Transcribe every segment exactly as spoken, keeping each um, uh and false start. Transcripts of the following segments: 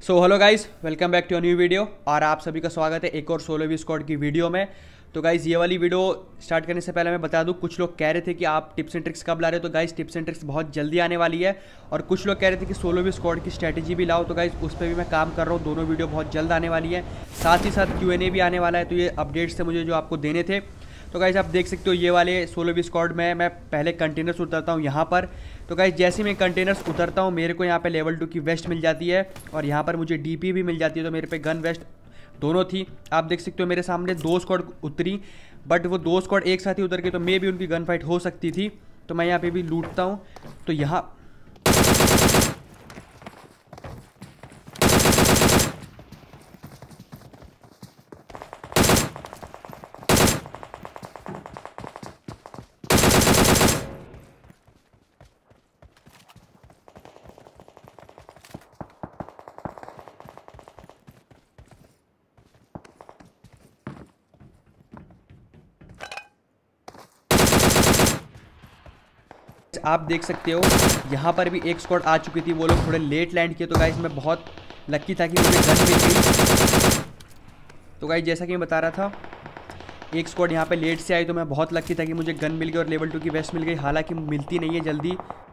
So hello guys, welcome back to a new video. और आप सभी का स्वागत है एक और सोलो वी स्क्वाड की वीडियो में। तो गाइस, ये वाली वीडियो स्टार्ट करने से पहले मैं बता दूं, कुछ लोग कह रहे थे कि आप टिप्स एंड ट्रिक्स कब ला रहे हो। तो गाइस, टिप्स एंड ट्रिक्स बहुत जल्दी आने वाली है। और कुछ लोग कह रहे थे कि सोलो वी स्क्वाड की स्ट्रैटेजी भी लाओ। तो गाइस, उस पर भी मैं काम कर रहा हूँ। दोनों वीडियो बहुत जल्द आने वाली है। साथ ही साथ क्यू एन ए भी आने वाला है। तो ये अपडेट्स थे मुझे जो आपको देने थे। तो गाइस, आप देख सकते हो ये वाले सोलो वी स्क्वाड में मैं पहले कंटेनर्स उतरता हूँ यहाँ पर। तो गाइस, जैसे मैं कंटेनर्स उतरता हूँ मेरे को यहाँ पे लेवल टू की वेस्ट मिल जाती है और यहाँ पर मुझे डीपी भी मिल जाती है। तो मेरे पे गन वेस्ट दोनों थी। आप देख सकते हो मेरे सामने दो स्क्वाड उतरी, बट वो दो स्क्वाड एक साथ ही उतर के तो मे भी उनकी गन फाइट हो सकती थी। तो मैं यहाँ पे भी लूटता हूँ। तो यहाँ आप देख सकते हो यहाँ पर भी एक स्क्वाड आ चुकी थी। वो लोग थोड़े लेट लैंड किए। तो गाइस, मैं बहुत लकी था कि मुझे गन मिल गई। तो गाइस, जैसा कि मैं बता रहा था, एक स्क्वाड यहाँ पे लेट से आई तो मैं बहुत लकी था कि मुझे गन मिल गई और लेवल टू की वेस्ट मिल गई। हालांकि मिलती नहीं है जल्दी।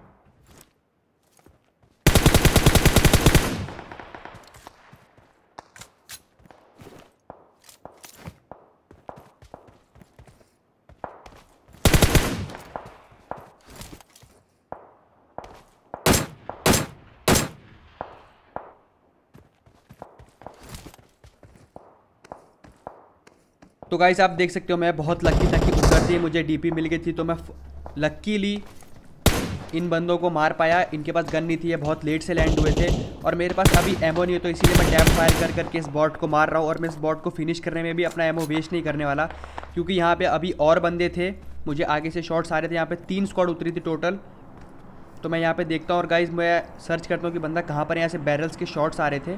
तो गाइस, आप देख सकते हो मैं बहुत लकी था कि उधर से मुझे डीपी मिल गई थी। तो मैं लकीली इन बंदों को मार पाया। इनके पास गन नहीं थी, ये बहुत लेट से लैंड हुए थे और मेरे पास अभी एमो नहीं है। तो इसीलिए मैं टैप फायर कर करके इस बॉट को मार रहा हूँ। और मैं इस बॉट को फिनिश करने में भी अपना एमो वेस्ट नहीं करने वाला, क्योंकि यहाँ पे अभी और बंदे थे। मुझे आगे से शॉट्स आ रहे थे। यहाँ पे तीन स्क्वाड उतरी थी टोटल। तो मैं यहाँ पे देखता हूँ और गाइस, मैं सर्च करता हूँ कि बंदा कहाँ पर। यहाँ से बैरल्स के शॉट्स आ रहे थे।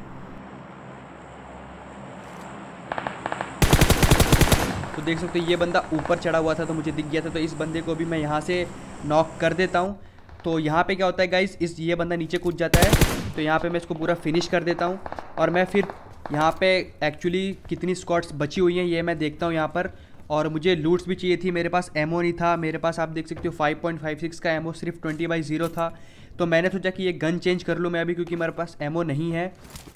तो देख सकते हो ये बंदा ऊपर चढ़ा हुआ था तो मुझे दिख गया था। तो इस बंदे को भी मैं यहाँ से नॉक कर देता हूँ। तो यहाँ पे क्या होता है गाइस, इस ये बंदा नीचे कूद जाता है। तो यहाँ पे मैं इसको पूरा फिनिश कर देता हूँ। और मैं फिर यहाँ पे एक्चुअली कितनी स्क्वाड्स बची हुई हैं ये मैं देखता हूँ यहाँ पर। और मुझे लूट्स भी चाहिए थी। मेरे पास एमओ नहीं था। मेरे पास आप देख सकते हो फाइव पॉइंट फाइव सिक्स का एमओ सिर्फ ट्वेंटी बाई ज़ीरो था। तो मैंने सोचा कि ये गन चेंज कर लूँ मैं अभी, क्योंकि मेरे पास एमओ नहीं है।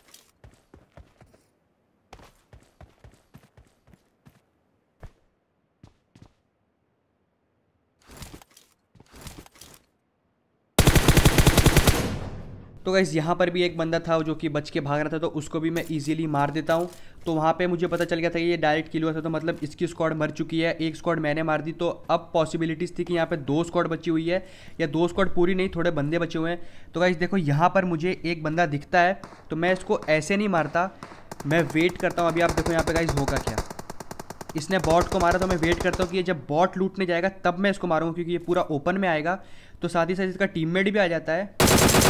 तो गाइस, यहाँ पर भी एक बंदा था जो कि बच के भाग रहा था। तो उसको भी मैं इजीली मार देता हूँ। तो वहाँ पे मुझे पता चल गया था कि ये डायरेक्ट किल हुआ था। तो मतलब इसकी स्क्वाड मर चुकी है, एक स्क्वाड मैंने मार दी। तो अब पॉसिबिलिटीज़ थी कि यहाँ पे दो स्क्वाड बची हुई है, या दो स्क्वाड पूरी नहीं, थोड़े बंदे बचे हुए हैं। तो गाइस देखो, यहाँ पर मुझे एक बंदा दिखता है। तो मैं इसको ऐसे नहीं मारता, मैं वेट करता हूँ। अभी आप देखो यहाँ पे गाइस होगा क्या। इसने बॉट को मारा। तो मैं वेट करता हूँ कि ये जब बॉट लूटने जाएगा तब मैं इसको मारूंगा, क्योंकि ये पूरा ओपन में आएगा। तो साथ ही साथ इसका टीममेट भी आ जाता है।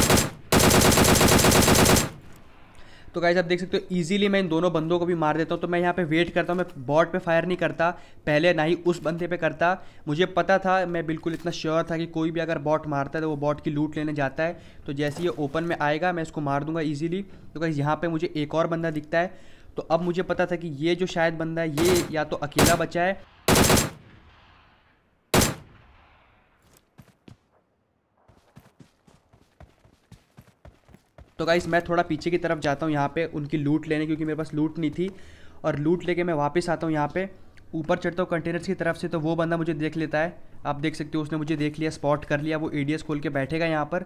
तो गाइस, आप देख सकते हो इजीली मैं इन दोनों बंदों को भी मार देता हूँ। तो मैं यहाँ पे वेट करता हूँ। मैं बॉट पे फायर नहीं करता पहले, ना ही उस बंदे पे करता। मुझे पता था, मैं बिल्कुल इतना श्योर था कि कोई भी अगर बॉट मारता है तो वो बॉट की लूट लेने जाता है। तो जैसे ये ओपन में आएगा मैं इसको मार दूंगा ईजिली। तो गाइस, यहाँ पर मुझे एक और बंदा दिखता है। तो अब मुझे पता था कि ये जो शायद बंदा है ये या तो अकेला बचा है। तो गाइस, मैं थोड़ा पीछे की तरफ जाता हूँ यहाँ पे उनकी लूट लेने, क्योंकि मेरे पास लूट नहीं थी। और लूट लेके मैं वापस आता हूँ यहाँ पे ऊपर चढ़ता हूँ कंटेनर्स की तरफ से। तो वो बंदा मुझे देख लेता है। आप देख सकते हो उसने मुझे देख लिया, स्पॉट कर लिया। वो एडीएस खोल के बैठेगा यहाँ पर।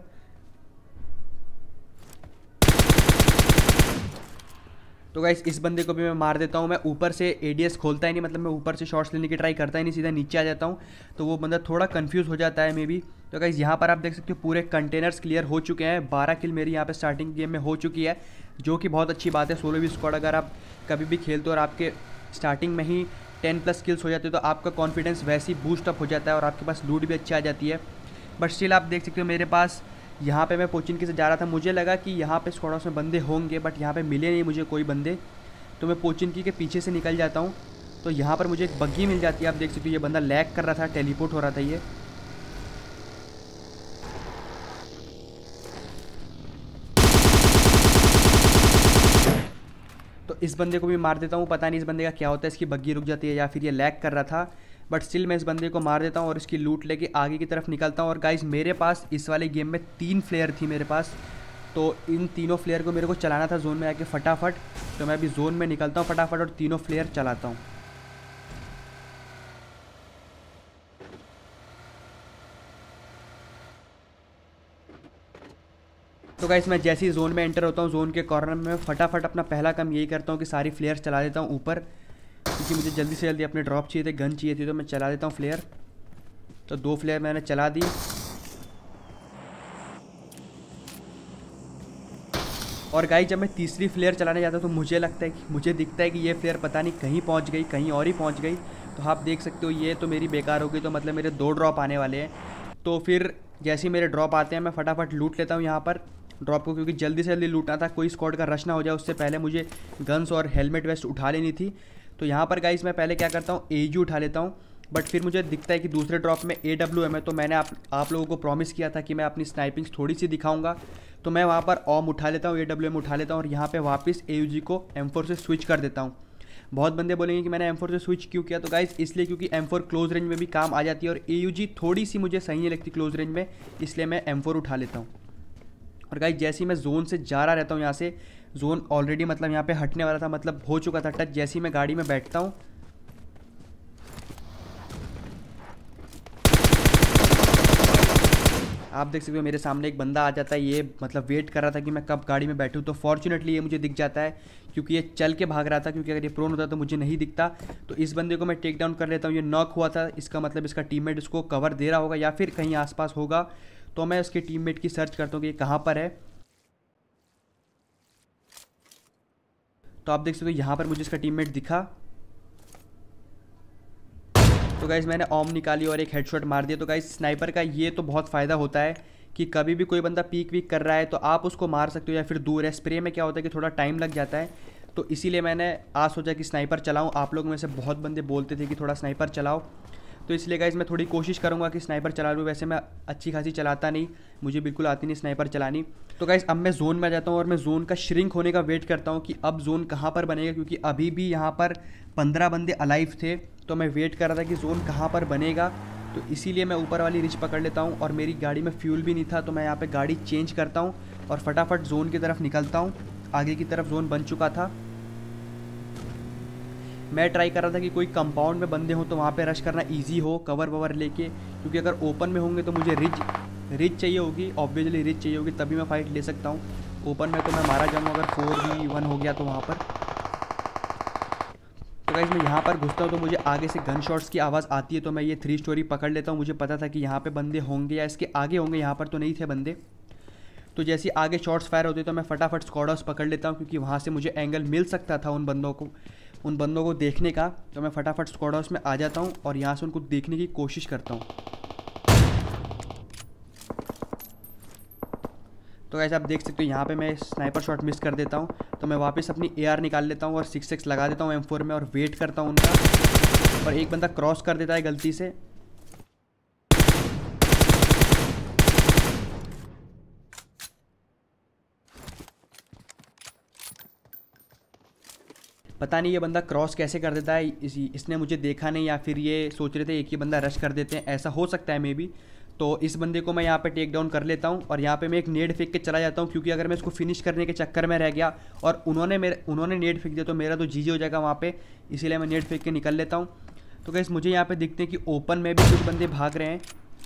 तो गाइस, इस बंदे को भी मैं मार देता हूँ। मैं ऊपर से एडीएस खोलता ही नहीं, मतलब मैं ऊपर से शॉट्स लेने की ट्राई करता ही नहीं, सीधा नीचे आ जाता हूँ। तो वो बंदा थोड़ा कंफ्यूज हो जाता है मे बी। तो गाइस, यहाँ पर आप देख सकते हो पूरे कंटेनर्स क्लियर हो चुके हैं। बारह किल मेरी यहाँ पे स्टार्टिंग गेम में हो चुकी है, जो कि बहुत अच्छी बात है। सोलो वी स्क्वाड अगर आप कभी भी खेलते हो और आपके स्टार्टिंग में ही टेन प्लस किल्स हो जाते हो, तो आपका कॉन्फिडेंस वैसे ही बूस्ट अप हो जाता है और आपके पास लूट भी अच्छी आ जाती है। बट स्टिल आप देख सकते हो मेरे पास यहाँ पे मैं पोचिंकी से जा रहा था। मुझे लगा कि यहाँ पे स्क्वाड हाउस में बंदे होंगे, बट यहाँ पे मिले नहीं मुझे कोई बंदे। तो मैं पोचिंकी के पीछे से निकल जाता हूँ। तो यहाँ पर मुझे एक बग्गी मिल जाती है। आप देख सकते हो ये बंदा लैग कर रहा था, टेलीपोर्ट हो रहा था ये। इस बंदे को भी मार देता हूँ। पता नहीं इस बंदे का क्या होता है, इसकी बग्गी रुक जाती है या फिर ये लैग कर रहा था, बट स्टिल मैं इस बंदे को मार देता हूँ और इसकी लूट लेके आगे की तरफ निकलता हूँ। और गाइस मेरे पास इस वाले गेम में तीन फ्लेयर थी मेरे पास, तो इन तीनों फ्लेयर को मेरे को चलाना था जोन में आके फटाफट। तो मैं अभी जोन में निकलता हूँ फटाफट और तीनों फ्लेयर चलाता हूँ। तो गाइस मैं जैसे ही जोन में एंटर होता हूँ, जोन के कॉर्नर में फटाफट अपना पहला काम यही करता हूँ कि सारी फ्लेयर चला देता हूँ ऊपर, क्योंकि मुझे जल्दी से जल्दी अपने ड्रॉप चाहिए थे, गन चाहिए थी, तो मैं चला देता हूँ फ्लेयर। तो दो फ्लेयर मैंने चला दी। और गाइस जब मैं तीसरी फ्लेयर चलाने जाता हूँ तो मुझे लगता है कि मुझे दिखता है कि ये फ्लेयर पता नहीं कहीं पहुँच गई, कहीं और ही पहुँच गई। तो आप देख सकते हो ये तो मेरी बेकार हो गई, तो मतलब मेरे दो ड्रॉप आने वाले हैं। तो फिर जैसे ही मेरे ड्रॉप आते हैं मैं फटाफट लूट लेता हूँ यहाँ पर ड्रॉप को, क्योंकि जल्दी से जल्दी लूटना था, कोई स्क्वाड का रश ना हो जाए उससे पहले मुझे गन्स और हेलमेट वेस्ट उठा लेनी थी। तो यहाँ पर गाइस मैं पहले क्या करता हूँ, एजी उठा लेता हूँ, बट फिर मुझे दिखता है कि दूसरे ड्रॉप में ए डब्ल्यू एम है। तो मैंने आप आप लोगों को प्रॉमिस किया था कि मैं अपनी स्नाइपिंग थोड़ी सी दिखाऊंगा, तो मैं वहाँ पर ऑम उठा लेता हूँ, ए डब्ल्यू एम उठा लेता हूँ और यहाँ पे वापस ए यू जी को एम फोर से स्विच कर देता हूँ। बहुत बंदे बोलेंगे कि मैंने एम फोर से स्विच क्यों किया, तो गाइस इसलिए क्योंकि एम फोर क्लोज रेंज में भी काम आ जाती है और ए यू जी थोड़ी सी मुझे सही नहीं लगती क्लोज रेंज में, इसलिए मैं एम फोर उठा लेता हूँ। और गाइस जैसे ही मैं जोन से जा रहा रहता हूँ यहाँ से, जोन ऑलरेडी मतलब यहाँ पे हटने वाला था, मतलब हो चुका था टच। जैसे ही मैं गाड़ी में बैठता हूँ, आप देख सकते हो मेरे सामने एक बंदा आ जाता है, ये मतलब वेट कर रहा था कि मैं कब गाड़ी में बैठूँ। तो फॉर्चुनेटली ये मुझे दिख जाता है, क्योंकि ये चल के भाग रहा था, क्योंकि अगर ये प्रोन होता तो मुझे नहीं दिखता। तो इस बंदे को मैं टेक डाउन कर लेता हूँ। ये नॉक हुआ था, इसका मतलब इसका टीममेट इसको कवर दे रहा होगा या फिर कहीं आसपास होगा। तो मैं उसके टीममेट की सर्च करता हूँ कि ये कहाँ पर है। तो आप देख सकते हो यहाँ पर मुझे इसका टीममेट दिखा। तो गाइस मैंने ऑम निकाली और एक हेडशॉट मार दिया। तो गाइस स्नाइपर का ये तो बहुत फ़ायदा होता है कि कभी भी कोई बंदा पीक वीक कर रहा है तो आप उसको मार सकते हो या फिर दूर है। स्प्रे में क्या होता है कि थोड़ा टाइम लग जाता है, तो इसीलिए मैंने आज सोचा कि स्नाइपर चलाऊं। आप लोग में से बहुत बंदे बोलते थे कि थोड़ा स्नाइपर चलाओ, तो इसलिए गाइस मैं थोड़ी कोशिश करूंगा कि स्नाइपर चला लूँ। वैसे मैं अच्छी खासी चलाता नहीं, मुझे बिल्कुल आती नहीं स्नाइपर चलानी। तो गाइस अब मैं जोन में जाता हूँ और मैं जोन का श्रिंक होने का वेट करता हूँ कि अब जोन कहाँ पर बनेगा, क्योंकि अभी भी यहाँ पर पंद्रह बंदे अलाइव थे। तो मैं वेट कर रहा था कि जोन कहाँ पर बनेगा, तो इसीलिए मैं ऊपर वाली रिच पकड़ लेता हूँ। और मेरी गाड़ी में फ्यूल भी नहीं था, तो मैं यहाँ पे गाड़ी चेंज करता हूँ और फटाफट जोन की तरफ निकलता हूँ। आगे की तरफ जोन बन चुका था। मैं ट्राई कर रहा था कि कोई कंपाउंड में बंदे हों तो वहाँ पे रश करना इजी हो, कवर ववर लेके, क्योंकि अगर ओपन में होंगे तो मुझे रिच रिच चाहिए होगी, ऑब्वियसली रिच चाहिए होगी, तभी मैं फाइट ले सकता हूँ। ओपन में तो मैं मारा जाऊँगा अगर फोर वी वन हो गया तो वहाँ पर। तो गाइस मैं यहाँ पर घुसता हूँ तो मुझे आगे से गन शॉट्स की आवाज़ आती है, तो मैं ये थ्री स्टोरी पकड़ लेता हूँ। मुझे पता था कि यहाँ पे बंदे होंगे या इसके आगे होंगे, यहाँ पर तो नहीं थे बंदे। तो जैसे आगे शॉट्स फायर होते तो मैं फटाफट स्क्वाड हाउस पकड़ लेता हूँ, क्योंकि वहाँ से मुझे एंगल मिल सकता था उन बंदों को उन बंदों को देखने का। तो मैं फटाफट स्क्वाड हाउस में आ जाता हूँ और यहाँ से उनको देखने की कोशिश करता हूँ। तो गाइस आप देख सकते हो यहाँ पे मैं स्नाइपर शॉट मिस कर देता हूँ, तो मैं वापस अपनी ए आर निकाल लेता हूँ और सिक्स एक्स लगा देता हूँ एम फोर में और वेट करता हूँ उनका। और एक बंदा क्रॉस कर देता है गलती से। पता नहीं ये बंदा क्रॉस कैसे कर देता है, इस, इसने मुझे देखा नहीं या फिर ये सोच रहे थे एक ही बंदा रश कर देते हैं, ऐसा हो सकता है मे बी। तो इस बंदे को मैं यहाँ पे टेक डाउन कर लेता हूँ और यहाँ पे मैं एक नेड फेंक के चला जाता हूँ, क्योंकि अगर मैं इसको फिनिश करने के चक्कर में रह गया और उन्होंने मेरे उन्होंने नेड फेंक दिया तो मेरा तो जीजी हो जाएगा वहाँ पे, इसीलिए मैं नेड फेंक के निकल लेता हूँ। तो गाइस मुझे यहाँ पे दिखते हैं कि ओपन में भी कुछ बंदे भाग रहे हैं,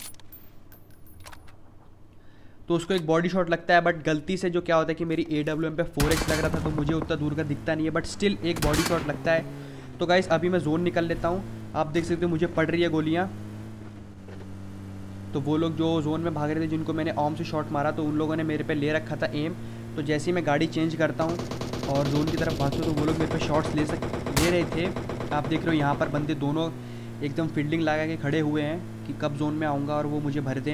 तो उसको एक बॉडी शॉट लगता है, बट गलती से जो क्या होता है कि मेरी ए डब्ल्यू एम पे फोर एक्स लग रहा था तो मुझे उतना दूर का दिखता नहीं है, बट स्टिल एक बॉडी शॉट लगता है। तो गाइस अभी मैं जोन निकल लेता हूँ। आप देख सकते हो मुझे पड़ रही है गोलियाँ। तो वो लोग जो जोन में भाग रहे थे जिनको मैंने ऑम से शॉट मारा, तो उन लोगों ने मेरे पे ले रखा था एम। तो जैसे ही मैं गाड़ी चेंज करता हूँ और जोन की तरफ भागता हूँ तो वो लोग मेरे पे शॉट्स ले सक ले रहे थे। आप देख रहे हो यहाँ पर बंदे दोनों एकदम फील्डिंग लगा के खड़े हुए हैं कि कब जोन में आऊँगा और वो मुझे भर दें।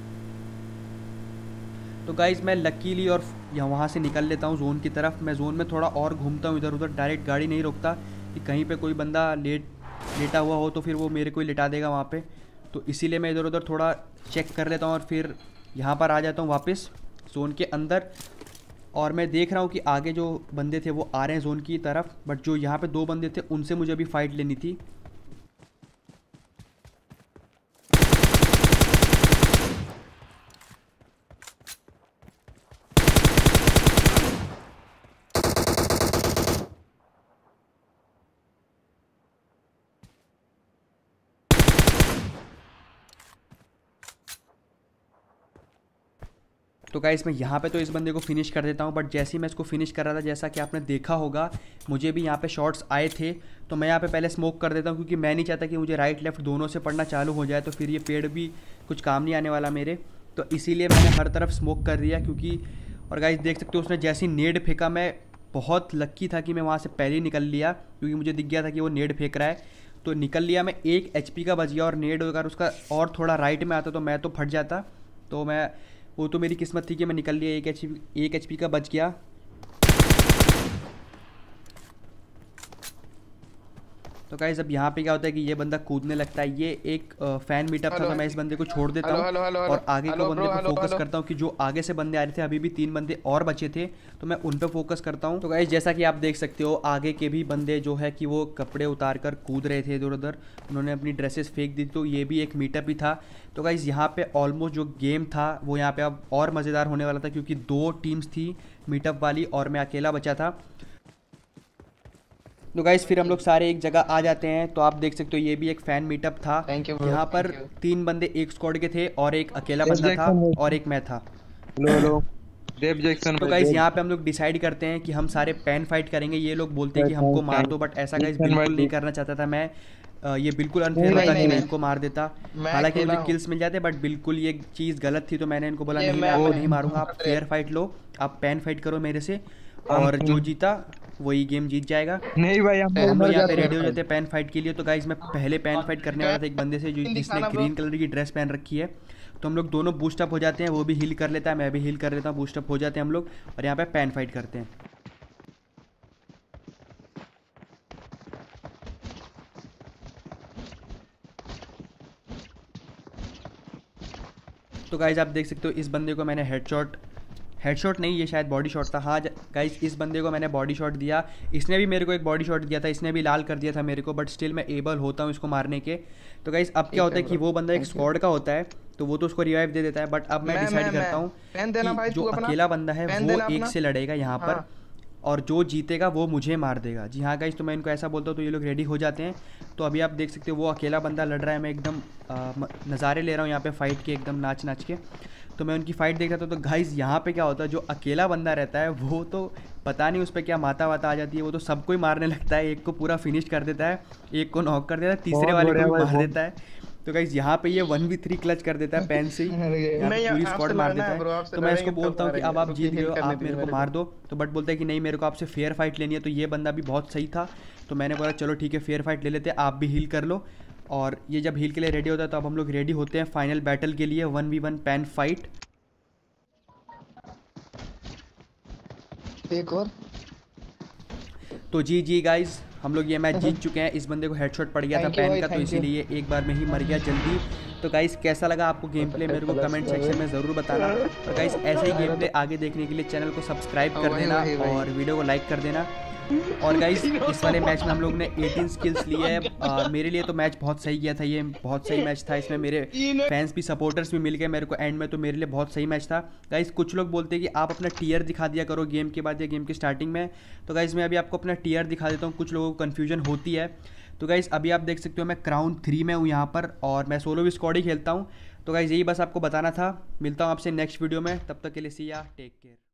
तो गाइज़ मैं लकीली और यहाँ वहाँ से निकल लेता हूँ जोन की तरफ। मैं जोन में थोड़ा और घूमता हूँ इधर उधर, डायरेक्ट गाड़ी नहीं रोकता कि कहीं पे कोई बंदा लेट लेटा हुआ हो तो फिर वो मेरे को ही लेटा देगा वहाँ पे। तो इसीलिए मैं इधर उधर थोड़ा चेक कर लेता हूँ और फिर यहाँ पर आ जाता हूँ वापस जोन के अंदर। और मैं देख रहा हूँ कि आगे जो बंदे थे वो आ रहे हैं जोन की तरफ, बट जो यहाँ पे दो बंदे थे उनसे मुझे अभी फाइट लेनी थी। तो गाइस मैं यहाँ पे तो इस बंदे को फिनिश कर देता हूँ, बट जैसे ही मैं इसको फिनिश कर रहा था, जैसा कि आपने देखा होगा मुझे भी यहाँ पे शॉट्स आए थे, तो मैं यहाँ पे पहले स्मोक कर देता हूँ क्योंकि मैं नहीं चाहता कि मुझे राइट लेफ्ट दोनों से पड़ना चालू हो जाए, तो फिर ये पेड़ भी कुछ काम नहीं आने वाला मेरे। तो इसीलिए मैंने हर तरफ स्मोक कर दिया क्योंकि, और गाइस देख सकते हो उसने जैसी नेड फेंका, मैं बहुत लक्की था कि मैं वहाँ से पहले ही निकल लिया क्योंकि मुझे दिख गया था कि वो नेड फेंक रहा है, तो निकल लिया मैं। एक एच पी का बच गया और नेड अगर उसका और थोड़ा राइट में आता तो मैं तो फट जाता। तो मैं, वो तो मेरी किस्मत थी कि मैं निकल लिया, एक एच पी एक एच पी का बच गया। तो गाइस अब यहाँ पे क्या होता है कि ये बंदा कूदने लगता है। ये एक फैन मीटअप था, तो मैं इस बंदे को छोड़ देता हूँ और आगे के बंदे पे फोकस करता हूँ कि जो आगे से बंदे आ रहे थे, अभी भी तीन बंदे और बचे थे, तो मैं उन पे फोकस करता हूँ। तो गाइस जैसा कि आप देख सकते हो आगे के भी बंदे जो है कि वो कपड़े उतार कर कूद रहे थे इधर उधर, उन्होंने अपनी ड्रेसेस फेंक दी, तो ये भी एक मीटअप ही था। तो गाइस यहाँ पे ऑलमोस्ट जो गेम था वो यहाँ पे अब और मज़ेदार होने वाला था क्योंकि दो टीम्स थी मीटअप वाली और मैं अकेला बचा था। तो गाइस फिर हम लोग सारे एक जगह आ जाते हैं। तो आप देख सकते हो ये भी एक फैन मीटअप था। यहाँ पर तीन बंदे एक स्क्वाड के थे और एक अकेला बंदा था और एक मैं था। लो लो जैक्सन। तो गाइस यहाँ पे हम लोग डिसाइड करते हैं कि हम सारे पैन फाइट करेंगे। ये लोग बोलते हैं कि हमको मार दो, बट ऐसा गाइस बिल्कुल नहीं करना चाहता था मैं। ये बिल्कुल अनफेयर होता कि मैं इनको मार देता, हालांकि मुझे किल्स मिल जाते, बट बिल्कुल ये चीज़ गलत थी। तो मैंने इनको बोला नहीं, मैं आपको नहीं मारूंगा, आप फेयर फाइट लो, आप पैन फाइट करो मेरे से, और जो जीता वही गेम जीत जाएगा। नहीं भाई हम लोग यहाँ पे रेडी हो जाते हैं पैन फाइट के लिए। तो गाइस मैं पहले पैन फाइट करने वाला था एक बंदे से जो जिसने ग्रीन कलर की ड्रेस पहन रखी है। तो हम लोग दोनों बूस्टअप हो जाते हैं, वो भी हील कर लेता है, मैं भी हील कर लेता हूँ, बूस्टअप हो जाते हैं हम लोग और यहाँ पे पैन फाइट करते हैं। तो गाइस आप देख सकते हो इस बंदे को मैंने हेडशॉट हेडशॉट नहीं, ये शायद बॉडी शॉट था। हाँ गाइस इस बंदे को मैंने बॉडी शॉट दिया, इसने भी मेरे को एक बॉडी शॉट दिया था, इसने भी लाल कर दिया था मेरे को, बट स्टिल मैं एबल होता हूँ इसको मारने के। तो गाइस अब क्या होता है कि वो बंदा एक स्क्वाड का होता है तो वो तो उसको रिवाइव दे देता है, बट अब मैं डिसाइड करता हूँ कि जो अकेला बंदा है वो एक से लड़ेगा यहाँ पर और जो जीतेगा वो मुझे मार देगा। जी हाँ गाइस, तो मैं इनको ऐसा बोलता हूँ तो ये लोग रेडी हो जाते हैं। तो अभी आप देख सकते हो वो अकेला बंदा लड़ रहा है, मैं एकदम नज़ारे ले रहा हूँ यहाँ पे फाइट के, एकदम नाच नाच के। तो मैं उनकी फ़ाइट देख रहा था। तो गाइस यहाँ पे क्या होता है, जो अकेला बंदा रहता है वो तो पता नहीं उस पर क्या माता वाता आ जाती है, वो तो सबको ही मारने लगता है, एक को पूरा फिनिश कर देता है, एक को नॉक कर देता है, तीसरे वाले को भी मार देता है। तो गाइस यहाँ पे ये वन वी थ्री क्लच कर देता है पैन से, पूरी स्क्वाड मार देता है। तो मैं इसको बोलता हूँ कि अब आप जीत गए हो, आप मेरे को मार दो, तो बट बोलता है कि नहीं मेरे को आपसे फेयर फाइट लेनी है। तो ये बंदा भी बहुत सही था, तो मैंने बोला चलो ठीक है फेयर फाइट ले लेते हैं, आप भी हील कर लो। और ये जब हील के लिए रेडी होता है तो अब हम लोग रेडी होते हैं फाइनल बैटल के लिए, one v one pan fight. एक और तो जी जी गाइस हम लोग ये मैच जीत चुके हैं। इस बंदे को हेडशॉट पड़ गया था पैन का, तो इसीलिए एक बार में ही मर गया जल्दी। तो गाइस कैसा लगा आपको गेम प्ले मेरे को कमेंट सेक्शन में ज़रूर बताना। और गाइस ऐसे ही गेम प्ले आगे देखने के लिए चैनल को सब्सक्राइब कर देना और वीडियो को लाइक कर देना। और गाइस इस वाले मैच में हम लोग ने अठारह स्किल्स लिए हैं। मेरे लिए तो मैच बहुत सही गया था, ये बहुत सही मैच था, इसमें मेरे फैंस भी सपोर्टर्स भी मिल गए मेरे को एंड में, तो मेरे लिए बहुत सही मैच था। गाइस कुछ लोग बोलते हैं कि आप अपना टीयर दिखा दिया करो गेम के बाद या गेम के स्टार्टिंग में, तो गाइस मैं अभी आपको अपना टीयर दिखा देता हूँ, कुछ लोगों को कन्फ्यूजन होती है। तो गाइस अभी आप देख सकते हो मैं क्राउन थ्री में हूँ यहाँ पर और मैं सोलो भी स्क्वाड ही खेलता हूँ। तो गाइस यही बस आपको बताना था, मिलता हूँ आपसे नेक्स्ट वीडियो में, तब तक के लिए सी या टेक केयर।